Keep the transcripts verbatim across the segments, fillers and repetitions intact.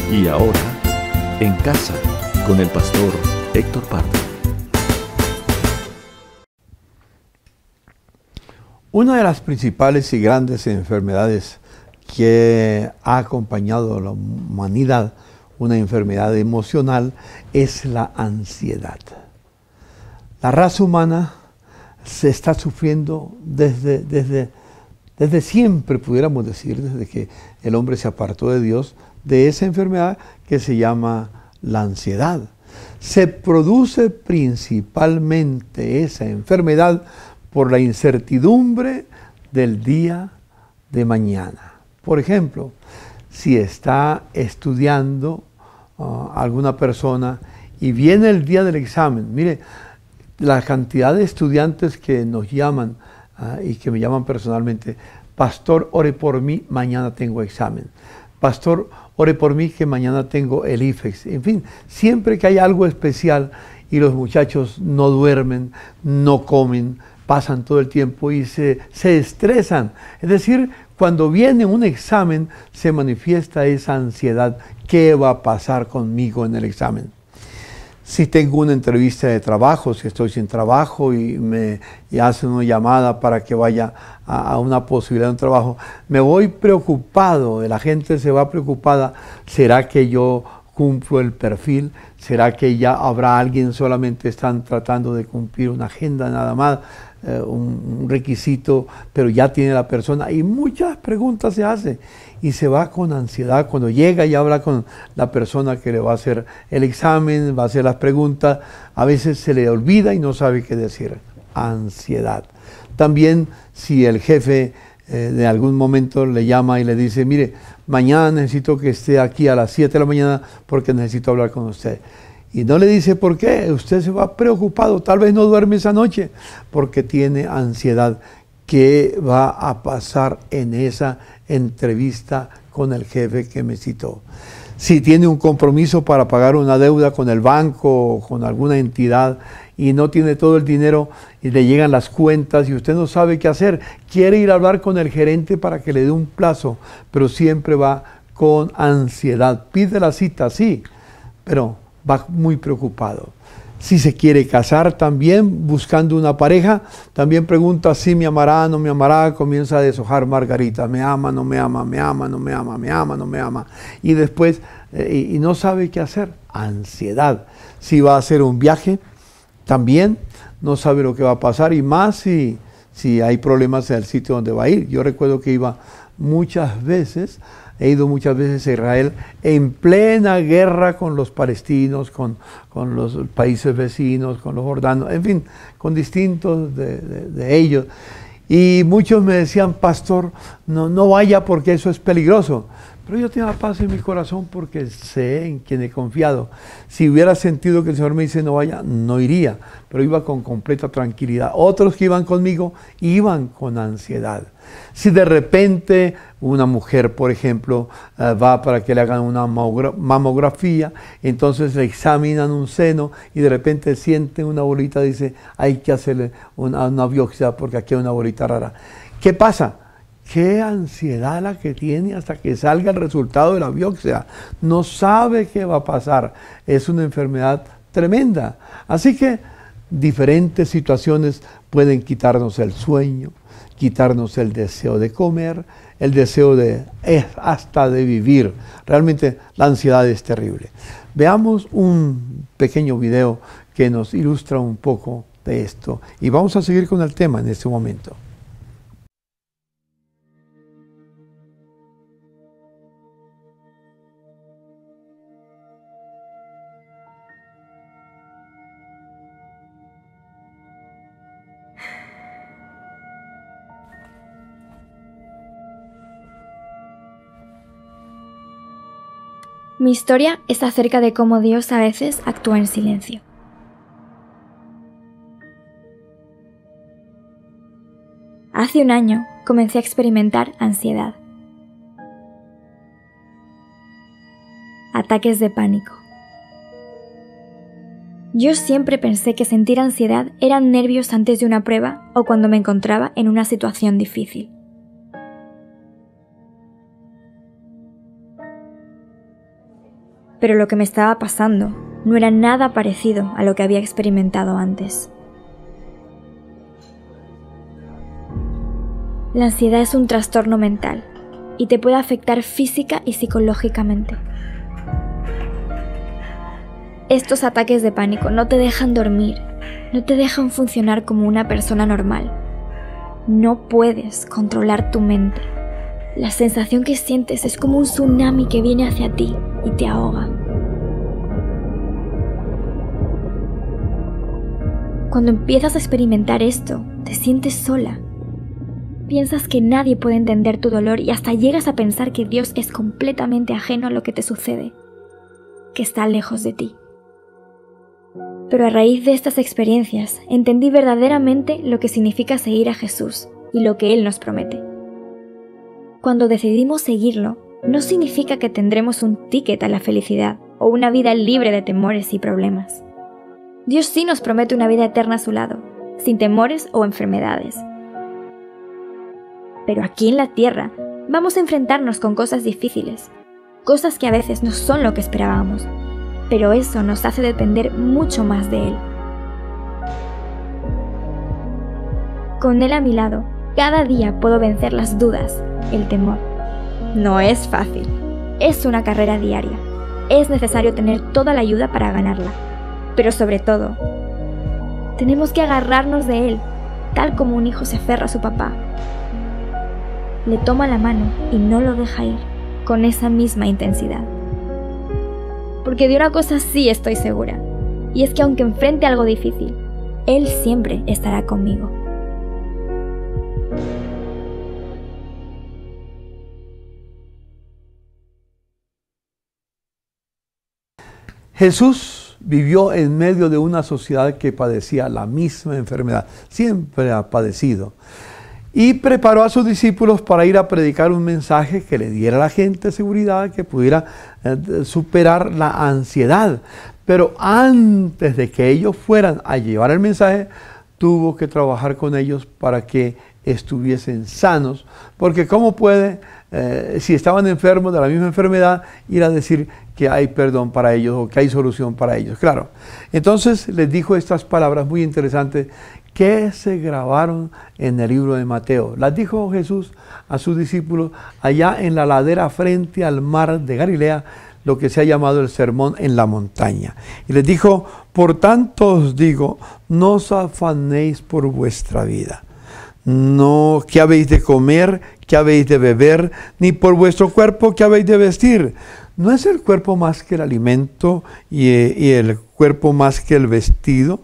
Y ahora, en casa, con el pastor Héctor Pardo. Una de las principales y grandes enfermedades que ha acompañado a la humanidad, una enfermedad emocional, es la ansiedad. La raza humana se está sufriendo desde, desde, desde siempre, pudiéramos decir, desde que el hombre se apartó de Dios, de esa enfermedad que se llama la ansiedad. Se produce principalmente esa enfermedad por la incertidumbre del día de mañana. Por ejemplo, si está estudiando uh, alguna persona y viene el día del examen, mire, la cantidad de estudiantes que nos llaman uh, y que me llaman personalmente: pastor, ore por mí, mañana tengo examen. Pastor, ore por mí que mañana tengo el I F E X. En fin, siempre que hay algo especial y los muchachos no duermen, no comen, pasan todo el tiempo y se, se estresan. Es decir, cuando viene un examen se manifiesta esa ansiedad. ¿Qué va a pasar conmigo en el examen? Si tengo una entrevista de trabajo, si estoy sin trabajo y me y hacen una llamada para que vaya a, a una posibilidad de un trabajo, me voy preocupado, la gente se va preocupada. ¿Será que yo cumplo el perfil? ¿Será que ya habrá alguien, solamente están tratando de cumplir una agenda nada más, eh, un, un requisito, pero ya tiene la persona? Y muchas preguntas se hacen y se va con ansiedad. Cuando llega y habla con la persona que le va a hacer el examen, va a hacer las preguntas, a veces se le olvida y no sabe qué decir. Ansiedad. También si el jefe eh, de algún momento le llama y le dice: mire, mañana necesito que esté aquí a las siete de la mañana porque necesito hablar con usted. Y no le dice por qué, usted se va preocupado, tal vez no duerme esa noche porque tiene ansiedad. ¿Qué va a pasar en esa entrevista con el jefe que me citó? Si tiene un compromiso para pagar una deuda con el banco o con alguna entidad y no tiene todo el dinero y le llegan las cuentas y usted no sabe qué hacer, quiere ir a hablar con el gerente para que le dé un plazo, pero siempre va con ansiedad. Pide la cita, sí, pero va muy preocupado. Si se quiere casar también, buscando una pareja, también pregunta si me amará, no me amará, comienza a deshojar margarita, me ama, no me ama, me ama, no me ama, me ama, no me ama. Y después, eh, y no sabe qué hacer, ansiedad. Si va a hacer un viaje, también no sabe lo que va a pasar, y más si, si hay problemas en el sitio donde va a ir. Yo recuerdo que iba muchas veces, he ido muchas veces a Israel en plena guerra con los palestinos, con, con los países vecinos, con los jordanos, en fin, con distintos de, de, de ellos. Y muchos me decían: pastor, no, no vaya porque eso es peligroso. Pero yo tenía paz en mi corazón porque sé en quien he confiado. Si hubiera sentido que el Señor me dice no vaya, no iría, pero iba con completa tranquilidad. Otros que iban conmigo iban con ansiedad. Si de repente una mujer, por ejemplo, uh, va para que le hagan una mamografía, entonces le examinan un seno y de repente sienten una bolita, dice: hay que hacerle una, una biopsia porque aquí hay una bolita rara. ¿Qué pasa? Qué ansiedad la que tiene hasta que salga el resultado de la biopsia. No sabe qué va a pasar. Es una enfermedad tremenda. Así que diferentes situaciones pueden quitarnos el sueño, quitarnos el deseo de comer, el deseo de hasta de vivir. Realmente la ansiedad es terrible. Veamos un pequeño video que nos ilustra un poco de esto y vamos a seguir con el tema en este momento. Mi historia es acerca de cómo Dios a veces actúa en silencio. Hace un año comencé a experimentar ansiedad. Ataques de pánico. Yo siempre pensé que sentir ansiedad eran nervios antes de una prueba o cuando me encontraba en una situación difícil. pero lo que me estaba pasando no era nada parecido a lo que había experimentado antes. La ansiedad es un trastorno mental y te puede afectar física y psicológicamente. Estos ataques de pánico no te dejan dormir, no te dejan funcionar como una persona normal. No puedes controlar tu mente. La sensación que sientes es como un tsunami que viene hacia ti y te ahoga. Cuando empiezas a experimentar esto, te sientes sola. Piensas que nadie puede entender tu dolor y hasta llegas a pensar que Dios es completamente ajeno a lo que te sucede, que está lejos de ti. Pero a raíz de estas experiencias, entendí verdaderamente lo que significa seguir a Jesús y lo que Él nos promete. Cuando decidimos seguirlo, no significa que tendremos un ticket a la felicidad o una vida libre de temores y problemas. Dios sí nos promete una vida eterna a su lado, sin temores o enfermedades. Pero aquí en la tierra vamos a enfrentarnos con cosas difíciles, cosas que a veces no son lo que esperábamos, pero eso nos hace depender mucho más de Él. Con Él a mi lado, cada día puedo vencer las dudas, el temor. No es fácil, es una carrera diaria. Es necesario tener toda la ayuda para ganarla, pero sobre todo, tenemos que agarrarnos de Él, tal como un hijo se aferra a su papá. Le toma la mano y no lo deja ir, con esa misma intensidad. Porque de una cosa sí estoy segura, y es que aunque enfrente algo difícil, Él siempre estará conmigo. Jesús vivió en medio de una sociedad que padecía la misma enfermedad, siempre ha padecido. Y preparó a sus discípulos para ir a predicar un mensaje que le diera a la gente seguridad, que pudiera eh, superar la ansiedad. Pero antes de que ellos fueran a llevar el mensaje, tuvo que trabajar con ellos para que estuviesen sanos. Porque ¿cómo puede, eh, si estaban enfermos de la misma enfermedad, ir a decir que hay perdón para ellos o que hay solución para ellos? Claro. Entonces les dijo estas palabras muy interesantes que se grabaron en el libro de Mateo. Las dijo Jesús a sus discípulos allá en la ladera frente al mar de Galilea, lo que se ha llamado el sermón en la montaña. Y les dijo: por tanto os digo, no os afanéis por vuestra vida. No, ¿qué habéis de comer? ¿Qué habéis de beber? Ni por vuestro cuerpo, ¿qué habéis de vestir? ¿No es el cuerpo más que el alimento y, y el cuerpo más que el vestido?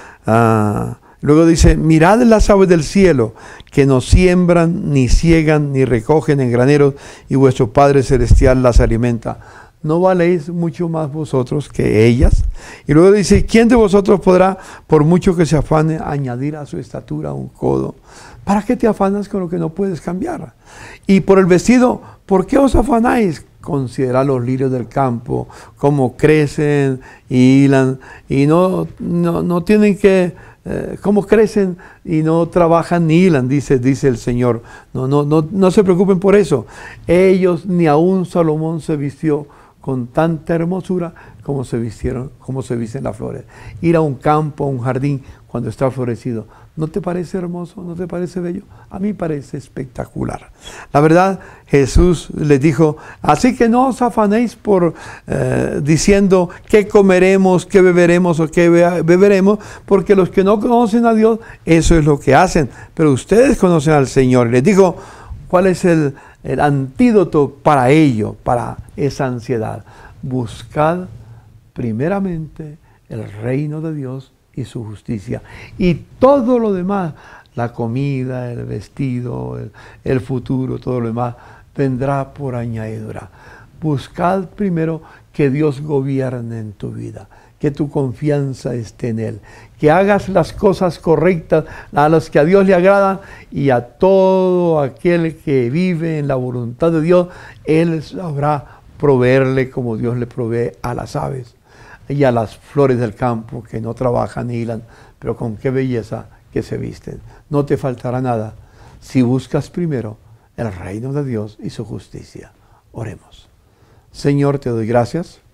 Ah, Luego dice: mirad las aves del cielo, que no siembran, ni ciegan, ni recogen en graneros, y vuestro Padre Celestial las alimenta. ¿No valéis mucho más vosotros que ellas? Y luego dice: ¿quién de vosotros podrá, por mucho que se afane, añadir a su estatura un codo? ¿Para qué te afanas con lo que no puedes cambiar? Y por el vestido, ¿por qué os afanáis? Considerad los lirios del campo, cómo crecen y hilan, y no, no, no tienen que... Eh, cómo crecen y no trabajan ni hilan, dice, dice el Señor. No, no, no, no se preocupen por eso. Ellos, ni aún Salomón se vistió con tanta hermosura como se vistieron, como se visten las flores. Ir a un campo, a un jardín, cuando está florecido, ¿no te parece hermoso? ¿No te parece bello? A mí parece espectacular. La verdad, Jesús les dijo: así que no os afanéis por eh, diciendo qué comeremos, qué beberemos o qué beberemos, porque los que no conocen a Dios, eso es lo que hacen. Pero ustedes conocen al Señor. Y les dijo cuál es el, el antídoto para ello, para esa ansiedad. Buscad primeramente el reino de Dios y su justicia, y todo lo demás, la comida, el vestido, el, el futuro, todo lo demás vendrá por añadidura. Buscad primero que Dios gobierne en tu vida, que tu confianza esté en Él, que hagas las cosas correctas, a las que a Dios le agradan, y a todo aquel que vive en la voluntad de Dios, Él sabrá proveerle como Dios le provee a las aves y a las flores del campo, que no trabajan ni hilan, pero con qué belleza que se visten. No te faltará nada si buscas primero el reino de Dios y su justicia. Oremos. Señor, te doy gracias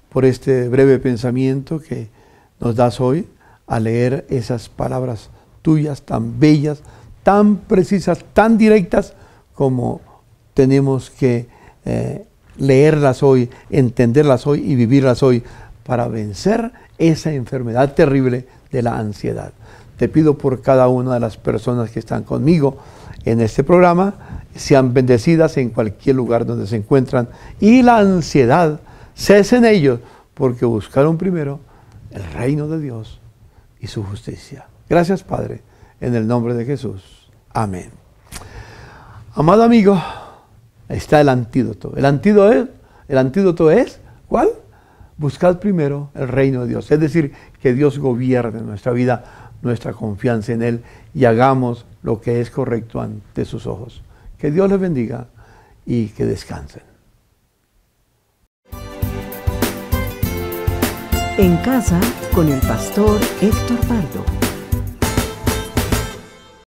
por este breve pensamiento que nos das hoy a leer esas palabras tuyas tan bellas, tan precisas, tan directas como tenemos que eh, leerlas hoy, entenderlas hoy y vivirlas hoy para vencer esa enfermedad terrible de la ansiedad. Te pido por cada una de las personas que están conmigo en este programa, sean bendecidas en cualquier lugar donde se encuentran y la ansiedad cese en ellos, porque buscaron primero el reino de Dios y su justicia. Gracias, Padre, en el nombre de Jesús. Amén. Amado amigo, está el antídoto. El antídoto es, el antídoto es, ¿cuál? Buscad primero el reino de Dios. Es decir, que Dios gobierne nuestra vida, nuestra confianza en Él y hagamos lo que es correcto ante sus ojos. Que Dios les bendiga y que descansen. En casa con el pastor Héctor Pardo.